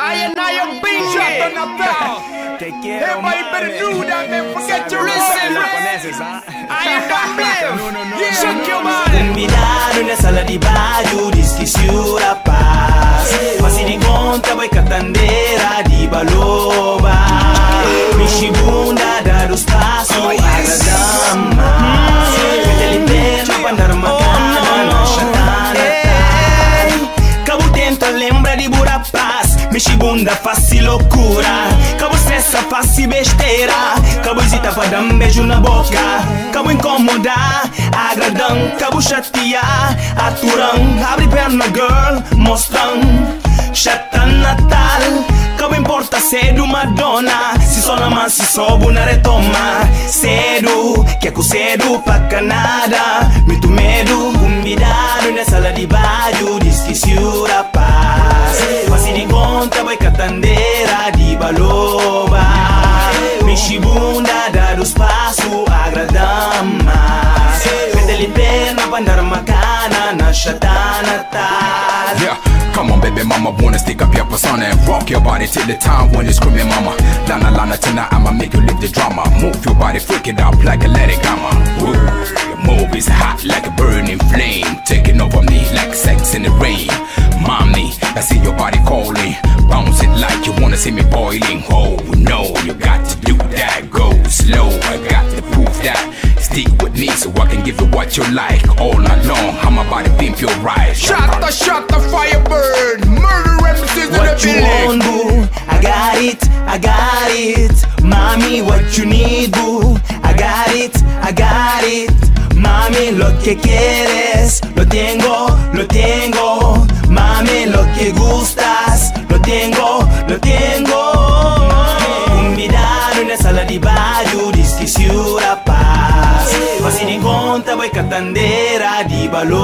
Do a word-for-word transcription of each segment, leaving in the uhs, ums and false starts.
I and I am Bingy. Te quiero, Everybody better do that, man. Forget your listen, man. I am not live. Shake your body. Convidado na sala di baggio, dischi siura paz. Ma si incontra voi catandera di baloba. Mi scibunda da lo spazio alla dama. Mette l'interno a andare macana, lascia tanata. Cavo tenta lembra di Burapaz. Mi scibunda fassi loucura. Cavo stressa fassi besteira. Cavo esita pra dar um beijo na boca. Cabo incomodar, agradam, cabo chatear, aturam, abre perna girl, mostram, chata natal, cabo importa cedo Madonna, se sola mas se sobo na retoma, cedo, que é com cedo pra Canadá, muito medo, convidado na sala de baixo, diz que se ura paz, mas se encontra vai catandeira de baloba, mexe bunda, dá espaço, agradam mais, pede-lhe perna pra andar macana, na chata natal. Yeah, come on baby mama, wanna stick up your persona and rock your body till the time when you screaming mama. Lana Lana tonight, I'ma make you live the drama. Move your body, freak it out like a let it gamma. Woo, your move is hot like a burning flame, taking over me like sex in the rain. Mommy, I see your body calling, bounce it like you wanna see me boiling. Oh no, you got to do that, go slow, I got to prove that. Stick with me so I can give you what you like all night long. How my body pimp your right. Shot the shot the firebird, murder M Cs in the What you want, boo? I got it, I got it. Mommy, what you need, boo? I got it, I got it. Mami, lo que quieres, lo tengo, lo tengo. Mami, lo que gustas, lo tengo, lo tengo. Convidado na sala di baggio, diz que se ura paz. Ma si incontra voi catandeira di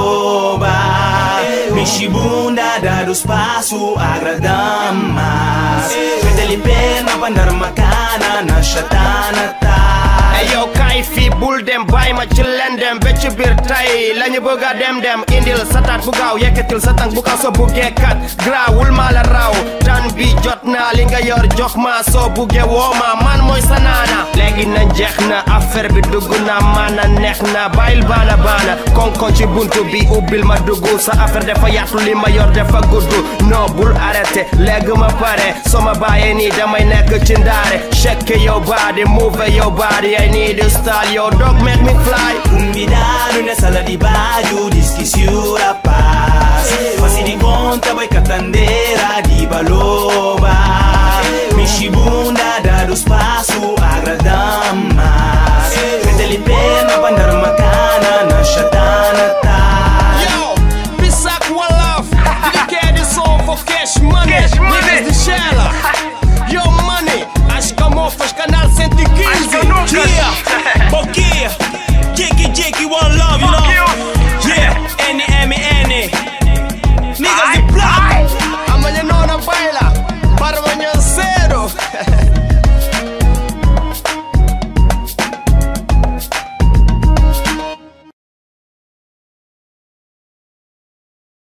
baloba. Mexe bunda, dá do espaço, agradam mais. Pede-lhe perna pra andar macana, na chata natal. Hey yo, kaifi bul dem bay ma ci len dem be ci bir tay lañu bëgga dem dem indil satat bu gaaw yëkkatil sa tànk bu kaw soo buggee kat grawul ma la raw tan bi jot na li nga yor jox ma soo buggee woo ma man mooy sa naana léegi na jeex na affaire bi dugg na maana neex na bayil baana baana konkon ci buntu bi ubbil ma dugg sa affaire dafa yaatu li ma yor dafa gudd no bul arrêté léegi ma pare soo ma bàyyee nii damay nekk ci ndaare shake your body move your body I need a style, your dog make me fly. Convidado na sala di baggio, diz que se ura paz. Ma si incontra voi catandeira di baloba. Mexe bunda, dá do espaço, agradam mais. Pede-lhe perna pra andar macana, na chata natal. Yo, Pissac one love. Dediquei this song for cash money. Cash money. Niggas de Shella. Yo money. As camofas, canal cento e quinze. Yeah, Boquia, Jakey Jakey one love, you know. Yeah, N M N. Niggas de block. Amanhã não na baila. Para amanhã cedo.